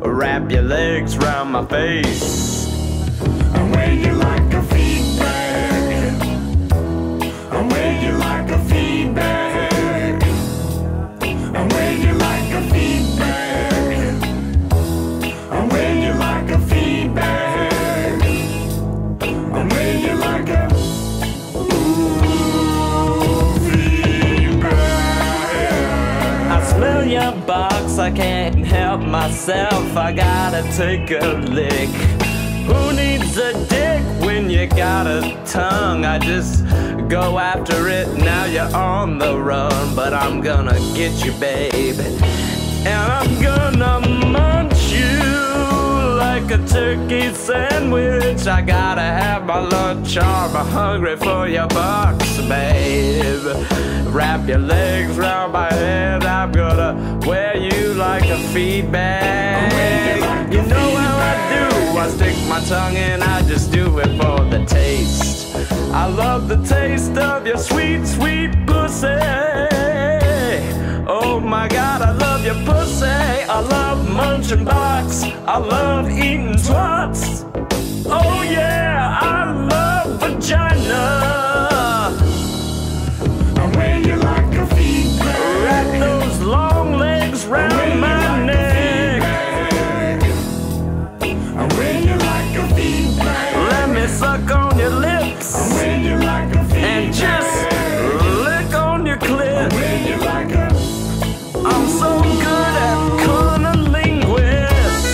wrap your legs round my face. I'm when you like a feedback. I'm when you like a feedback. I'm when you like a feedback. I'm when you like a feedback. I'm when you like a feedback. I smell your box, I can't help myself, I gotta take a lick. Who needs a dick when you got a tongue? I just go after it, now you're on the run. But I'm gonna get you, babe, and I'm gonna munch you like a turkey sandwich. I gotta have my lunch, I'm hungry for your bucks, babe. Wrap your legs round my head, I'm gonna wear you like a feedback. You know how I do, I stick my tongue in, I just do it for the taste. I love the taste of your sweet, sweet pussy. Oh my God, I love your pussy. I love munching box, I love eating twats. Oh yeah, I love vagina. I'm when you like a feedback. Wrap those long legs round my neck. I'm when you like a feedback. Let me suck on your lips. I'm when you like a feedback. And just lick on your clit. I'm when you like a. I'm so good at cunnilingus.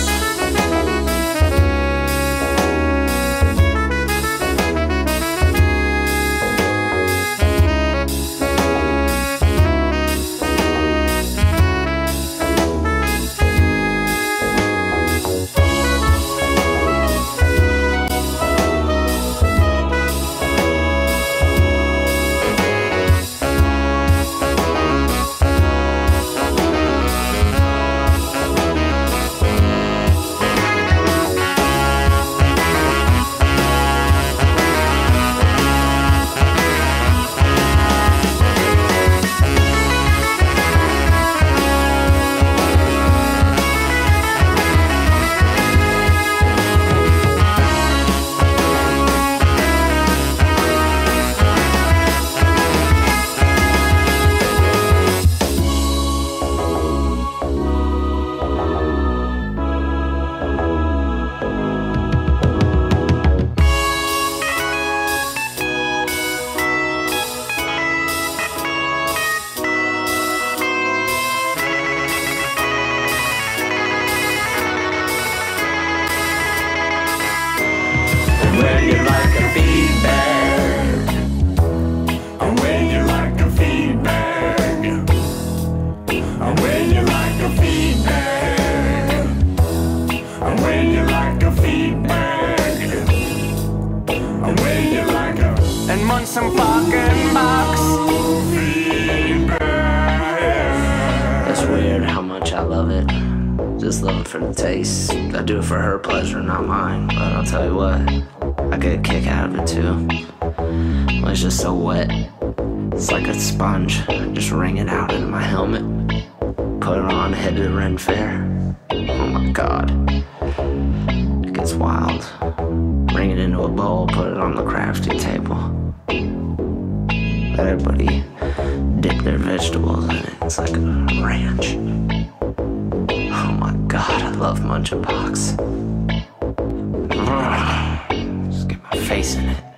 When you like a feedback. I'm when you like a feedback. I'm when you like a feedback. I'm when you like a feedback. I'm when you like a. And munch some fucking box. It's weird how much I love it. Just love it for the taste. I do it for her pleasure, not mine. But I'll tell you what, I get a kick out of it too. When it's just so wet, it's like a sponge. I just wring it out into my helmet, put it on, head to the Ren Fair. Oh my God, it gets wild. Bring it into a bowl, put it on the crafty table. Let everybody dip their vegetables in it. It's like a ranch. Oh my God, I love munching box. Just get my face in it.